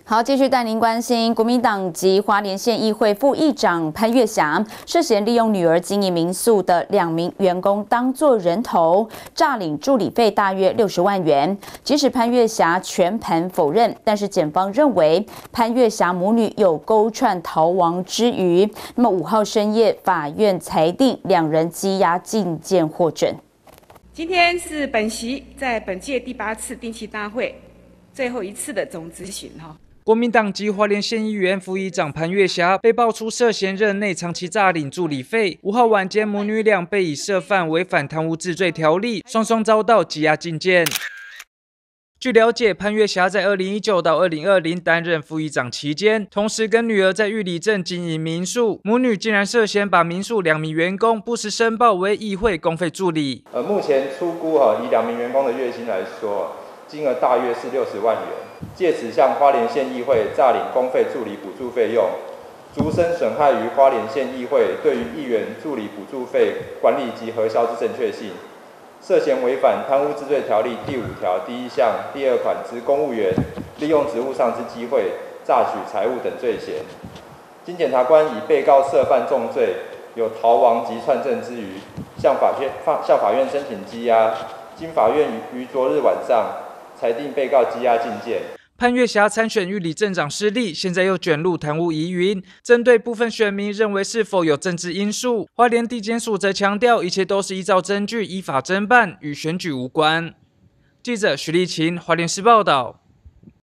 好，继续带您关心国民党籍花莲县议会副议长潘月霞涉嫌利用女儿经营民宿的2名员工当作人头，诈领助理费大约60万元。即使潘月霞全盘否认，但是检方认为潘月霞母女有勾串逃亡之余。那么5号深夜，法院裁定2人羁押禁见获准。 今天是本席在本届第8次定期大会最后一次的总质询哈。 国民党籍花莲县议员副议长潘月霞被爆出涉嫌任内长期诈领助理费。5号晚间，母女俩被以涉犯违反贪污治罪条例，双双遭到羁押禁见。据了解，潘月霞在2019到2020担任副议长期间，同时跟女儿在玉里镇经营民宿，母女竟然涉嫌把民宿2名员工不实申报为议会公费助理。 目前初估以2名员工的月薪来说，金额大约是60万元。 借此向花莲县议会诈领公费助理补助费用，逐身损害于花莲县议会对于议员助理补助费管理及核销之正确性，涉嫌违反贪污治罪条例第5条第1项第2款之公务员利用职务上之机会榨取财物等罪嫌。经检察官以被告涉犯重罪，有逃亡及串证之余，向法院申请羁押，经法院于昨日晚上 裁定被告羁押禁见。 潘月霞参选玉里镇长失利，现在又卷入贪污疑云。针对部分选民认为是否有政治因素，花莲地检署则强调，一切都是依照证据依法侦办，与选举无关。记者徐立琴，花莲市报道。